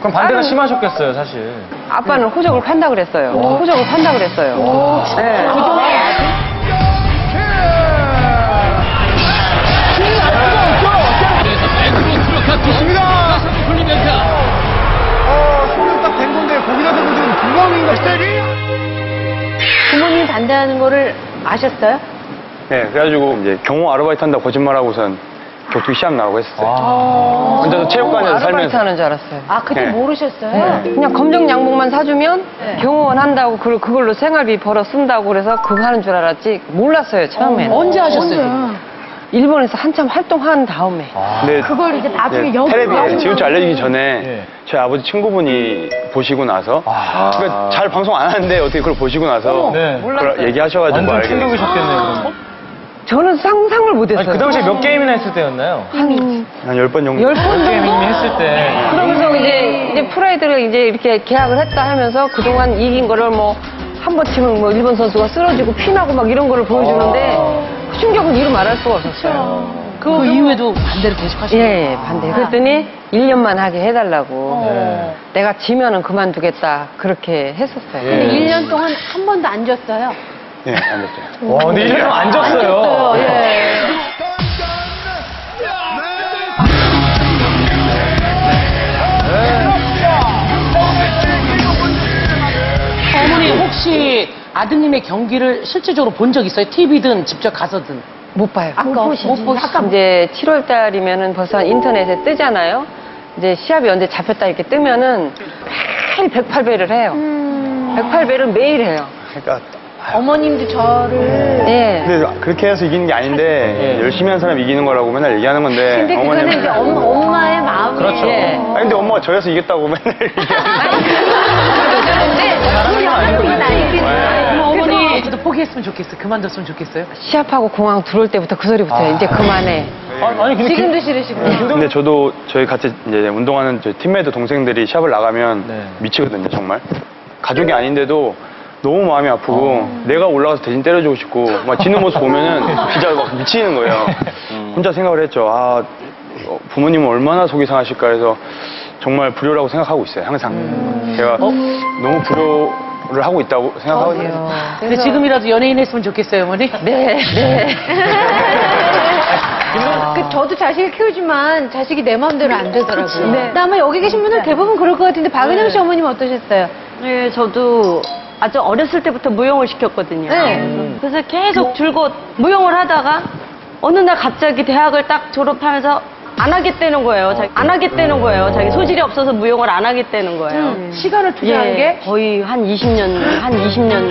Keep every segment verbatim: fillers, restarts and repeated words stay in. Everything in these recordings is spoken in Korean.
그럼 반대가 심하셨겠어요, 사실. 아빠는 호적을 판다 그랬어요. 호적을 판다 그랬어요. 네. 좋습니다. 어, 손을 딱 댄 건데 거기다 대고 지금 구멍인가 스타일이? 부모님 반대하는 거를 아셨어요? 네, 그래가지고 이제 경호 아르바이트 한다고 거짓말하고선 격투기 시합 나가고 했었어요. 아. 혼자서 체육관에서 아르바이트 살면서. 하는 줄 알았어요. 아, 그때 네. 모르셨어요? 네. 그냥 검정 양복만 사주면 네. 경호원 한다고 그걸- 그걸로 생활비 벌어 쓴다고 그래서 그거 하는 줄 알았지 몰랐어요, 처음에는. 언제 하셨어요? 일본에서 한참 활동한 다음에. 근데 그걸 이제 나중에 네, 여기 텔레비에 지금쯤 알려지기 전에 예. 저희 아버지 친구분이 보시고 나서 아. 그러니까 잘 방송 안 하는데 어떻게 그걸 보시고 나서 네. 그걸 몰랐어요. 얘기하셔가지고 완전 알게 됐어요. 충격이셨겠네요, 그러면. 저는 상상을 못했어요. 아니, 그 당시에 몇 게임이나 했을 때였나요? 한 한 열 번 정도. 열 번 몇 게임 정도? 했을 때. 그러면서 이제, 이제 프라이드를 이제 이렇게 계약을 했다 하면서 그동안 이긴 거를 뭐, 한 번 치면 뭐 일본 선수가 쓰러지고 피나고 막 이런 거를 보여주는데 그 충격은 이루 말할 수가 없었어요. 그, 그 이후에도 반대를 계속하시는 예, 예, 반대. 그랬더니 일 년만 하게 해달라고. 네. 내가 지면은 그만두겠다. 그렇게 했었어요. 예. 일 년 동안 한 번도 안 졌어요. 네, 안 됐죠. 와, 근데 일 년 안 졌어요. 예. 어머니 혹시 아드님의 경기를 실제적으로 본 적 있어요? 티비든 직접 가서든? 못 봐요. 아까 못 보시지. 못 보시- 이제 칠월 달이면은 벌써 인터넷에 뜨잖아요. 이제 시합이 언제 잡혔다 이렇게 뜨면은 매일 백팔 배를 해요. 백팔 배를 매일 해요. 그러니까 어머님도 저를. 네. 근데 그렇게 해서 이기는 게 아닌데 예. 열심히 한 사람이 이기는 거라고 맨날 얘기하는 건데 근데 그거는 이제 엄마, 엄마의 마음이. 그렇죠. 예. 아니 근데 엄마가 저여서 이겼다고 맨날 그런데 그럼 어머니 저도 포기했으면 좋겠어요. 그만뒀으면 좋겠어요. 시합하고 공항 들어올 때부터 그 소리부터요. 이제 그만해. 아니, 아니, 근데 지금도 싫으시고요. 근데 저도 저희 같이 이제 운동하는 저희 팀메이트 동생들이 시합을 나가면 네. 미치거든요, 정말. 가족이 아닌데도 너무 마음이 아프고 내가 올라가서 대신 때려주고 싶고 막 지는 모습 보면은 진짜 막 미치는 거예요. 혼자 생각을 했죠. 아, 어, 부모님은 얼마나 속이 상하실까 해서 정말 불효라고 생각하고 있어요, 항상. 제가 너무 불효를 하고 있다고 생각하거든요. 근데 지금이라도 연예인 했으면 좋겠어요, 어머니? 네, 네. 그 저도 자식을 키우지만 자식이 내 마음대로 안 되더라고요. 네. 근데 아마 여기 계신 분들 대부분 그럴 것 같은데 박은영 씨 어머님 어떠셨어요? 네, 저도 아주 어렸을 때부터 무용을 시켰거든요. 네. 그래서 계속 줄곧 무용을 하다가 어느 날 갑자기 대학을 딱 졸업하면서 안 하겠다는 거예요. 자기, 안 하겠다는 거예요. 자기 소질이 없어서 무용을 안 하겠다는 거예요. 시간을 투자한 예, 게? 거의 한 이십 년, 한 이십 년.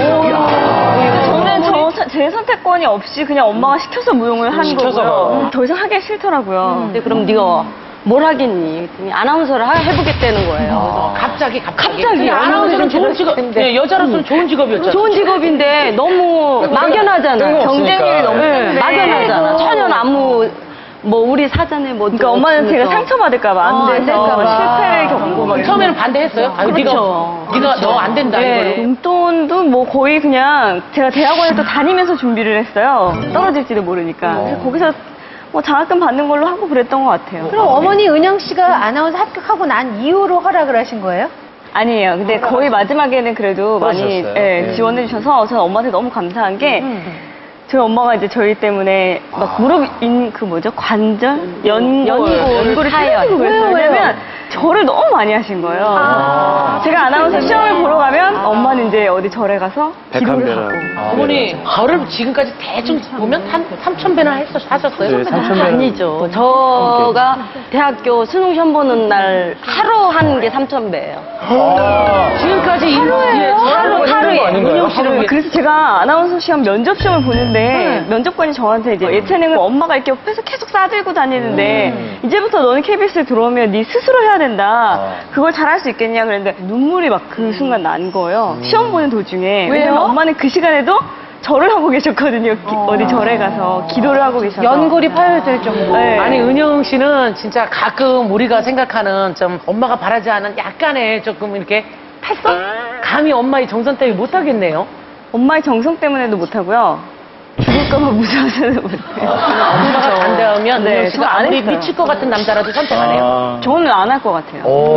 저는 저, 제 선택권이 없이 그냥 엄마가 시켜서 무용을 한 시켜서 거고요. 가요. 더 이상 하기 싫더라고요. 근데 그럼 네가 뭘 하겠니? 그랬더니 아나운서를 하- 해보겠다는 거예요. 갑자기, 갑자기. 갑자기. 근데 아나운서는 좋은 직업, 네, 여자로서는 좋은 직업이었잖아요. 좋은 직업인데 너무 막연하잖아. 뜬금없으니까. 경쟁률이 너무 네. 네. 막연하잖아. 전혀 아무 뭐 우리 사전에 뭐 그러니까 엄마는 제가 상처받을까봐 안 어, 안 돼서 될까봐. 실패를 겪고 막 처음에는 반대했어요? 아유, 그렇죠. 네가, 네가 너 안 된다, 네. 이거를. 용돈도 뭐 거의 그냥 제가 대학원에 또 다니면서 준비를 했어요. 떨어질지도 모르니까. 그래서 거기서 뭐 장학금 받는 걸로 하고 그랬던 것 같아요. 그럼 어머니 은영 씨가 아나운서 합격하고 난 이후로 허락을 하신 거예요? 아니에요. 근데 거의 마지막에는 그래도 많이 그러셨어요? 예, 네. 지원해 주셔서 저는 엄마한테 너무 감사한 게 저희 엄마가 이제 저희 때문에 막 무릎 인 그 뭐죠 관절 연 연골 연골이 타이어지고 그랬어요. 왜냐면 절을 너무 많이 하신 거예요. 제가 아나운서 시험을 보러 가면 엄마는 이제 어디 절에 가서 기도를 하고. 어머니, 저를 지금까지 대충 보면 한 삼천 배나 했어, 하셨어요? 네, 삼천 배. 아니죠. 저가 대학교 수능 시험 보는 날 하루 한 게 삼천 배예요. 지금까지 이- 예, 하루 하루에. 아닌가요? 은영 씨를 위해. 그래서 제가 아나운서 시험 면접 시험을 보는데 면접관이 저한테 이제 예체능은 엄마가 이렇게 옆에서 계속 싸들고 다니는데 이제부터 너는 케이비에스에 들어오면 네 스스로 해야 된다. 그걸 잘할 수 있겠냐 그랬는데 눈물이 막 그 순간 난 거예요. 시험 보는 도중에. 왜냐면 엄마는 그 시간에도 절을 하고 계셨거든요. 기- 어디 절에 가서 기도를 하고 계셔서. 연골이 파열될 정도로. 네. 아니, 은영 씨는 진짜 가끔 우리가 생각하는 좀 엄마가 바라지 않은 약간의 조금 이렇게 탈성? 감히 엄마의 정선 때문에 못하겠네요. 엄마의 정성 때문에도 못하고요. 죽을까봐 무서워서도 못해요. 엄마가 반대하면 네, 은영 저 씨가 안 아무리 했어요. 미칠 것 같은 남자라도 선택 안 해요. 아. 저는 안 할 것 같아요. 오.